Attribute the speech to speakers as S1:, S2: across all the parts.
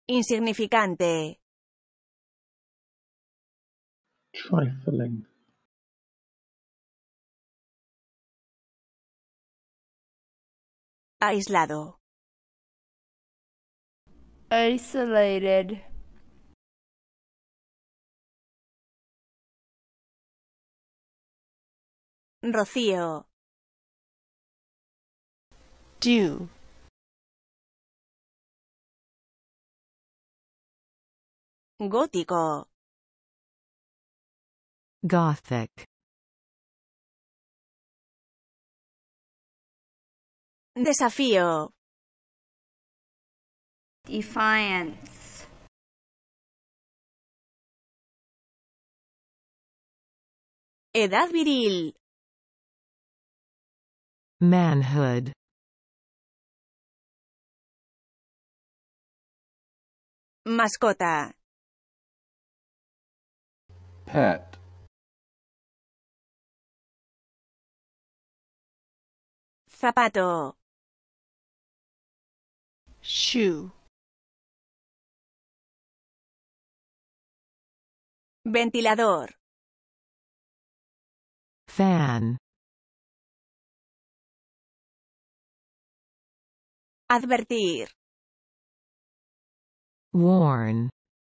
S1: Insignificante.
S2: Trifling.
S1: Aislado.
S3: Isolated.
S1: Rocío.
S3: Dew.
S1: Gótico.
S4: Gothic.
S1: Desafío.
S3: Defiance.
S1: Edad viril.
S4: Manhood.
S1: Mascota.
S5: Pet.
S1: Zapato.
S3: Shoe.
S1: Ventilador.
S4: Fan.
S1: Advertir.
S4: Warn.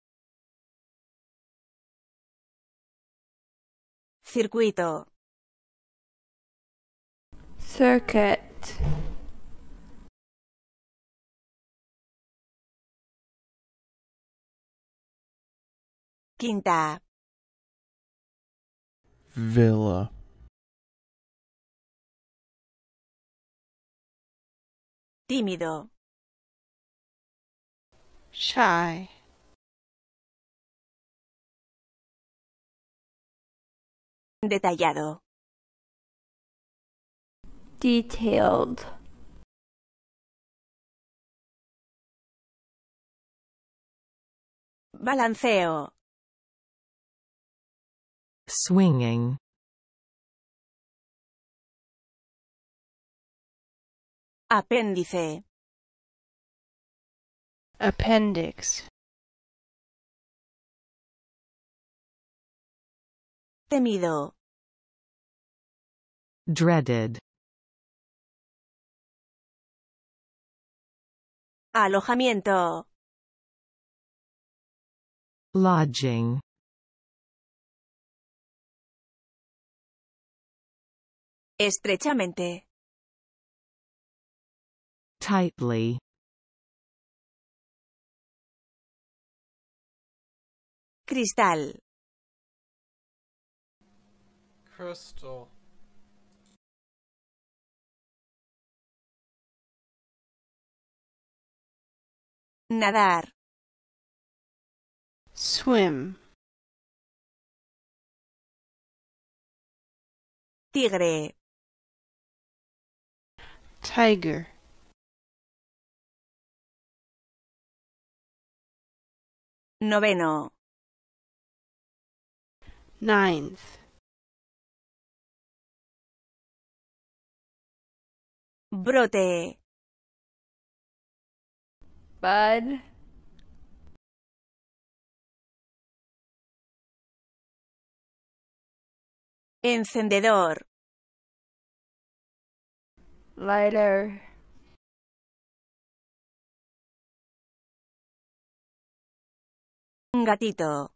S1: Circuito.
S3: Circuit.
S1: Quinta.
S5: Villa.
S1: Tímido.
S3: Shy.
S1: Detallado.
S3: Detailed.
S1: Balanceo.
S4: Swinging.
S1: Apéndice.
S3: Appendix.
S1: Temido.
S4: Dreaded.
S1: Alojamiento.
S4: Lodging.
S1: Estrechamente.
S4: Tightly.
S1: Cristal.
S6: Crystal.
S1: Nadar.
S3: Swim.
S1: Tigre.
S3: Tiger.
S1: Noveno.
S3: Ninth.
S1: Brote.
S3: Bud.
S1: Encendedor.
S3: Lighter.
S1: Gatito.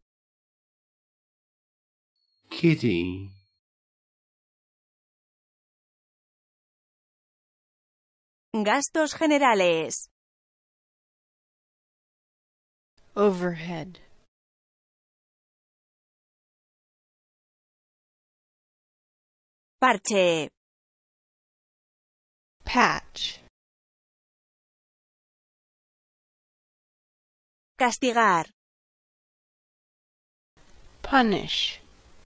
S5: Kitty.
S1: Gastos generales.
S3: Overhead.
S1: Parche.
S3: Patch.
S1: Castigar.
S3: Punish.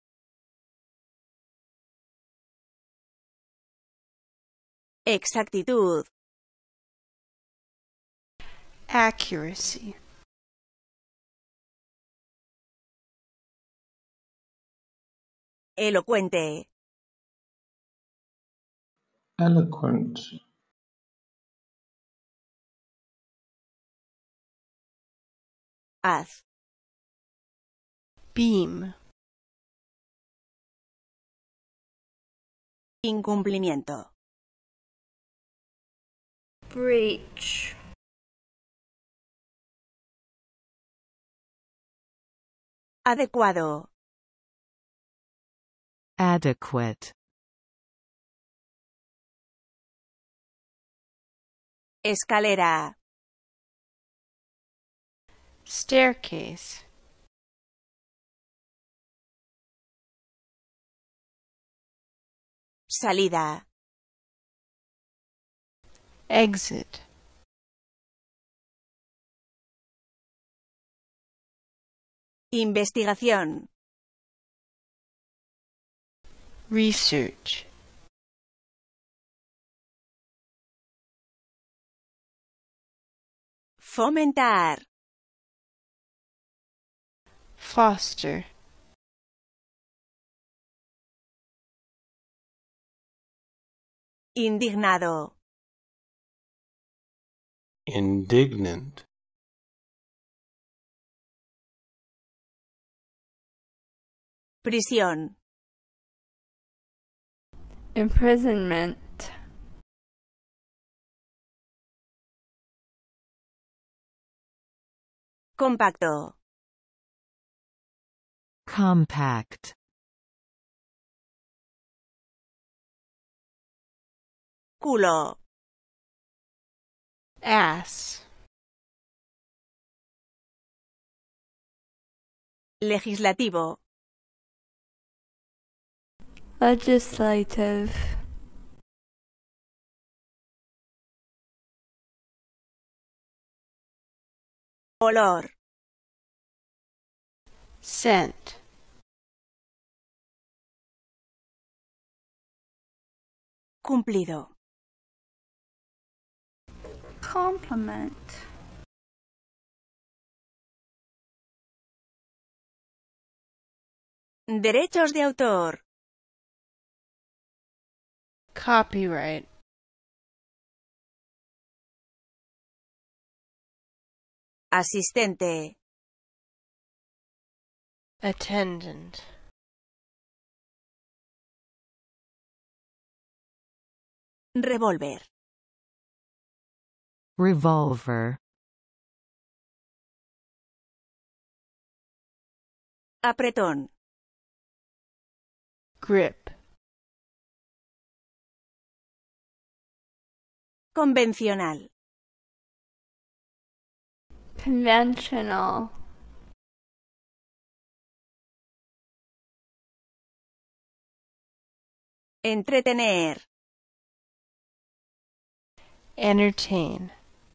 S1: Exactitud.
S3: Accuracy.
S1: Elocuente.
S2: Eloquent.
S1: Haz.
S3: Beam.
S1: Incumplimiento.
S7: Breach.
S1: Adecuado.
S4: Adequate.
S1: Escalera.
S3: Staircase.
S1: Salida.
S3: Exit.
S1: Investigación.
S3: Research.
S1: Fomentar.
S3: Foster.
S1: Indignado.
S5: Indignant.
S1: Prisión.
S7: Imprisonment.
S1: Compacto.
S4: Compact.
S1: Culo.
S3: Ass.
S1: Legislativo.
S7: Legislative.
S1: Olor.
S3: Scent.
S1: Cumplido.
S7: Compliment.
S1: Derechos de autor.
S3: Copyright.
S1: Asistente.
S3: Attendant.
S1: Revólver.
S4: Revolver.
S1: Apretón.
S3: Grip.
S1: Convencional.
S7: Conventional.
S1: Entretener.
S3: Entertain.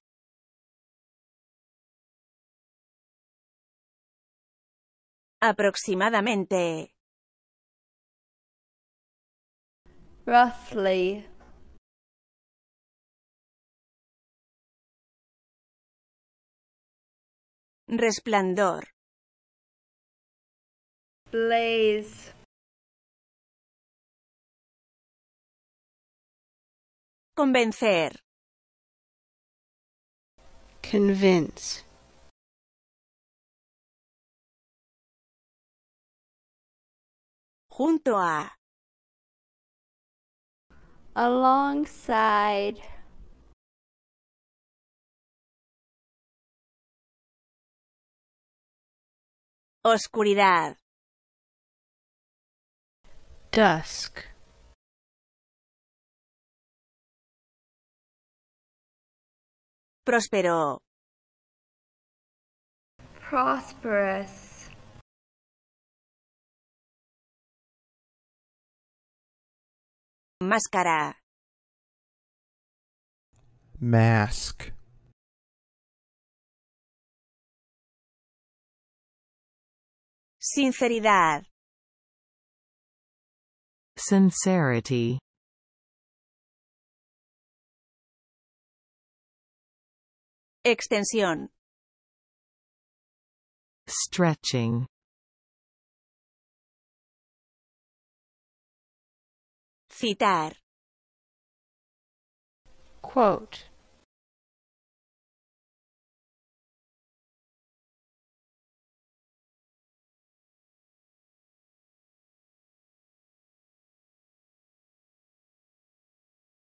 S1: Aproximadamente.
S7: Roughly.
S1: Resplandor.
S7: Blaze.
S1: Convencer.
S3: Convince.
S1: Junto a.
S7: Alongside.
S1: Oscuridad.
S3: Dusk.
S1: Próspero.
S7: Prosperous.
S1: Máscara.
S5: Mask.
S1: Sinceridad.
S4: Sincerity.
S1: Extensión.
S4: Stretching.
S1: Citar.
S3: Quote.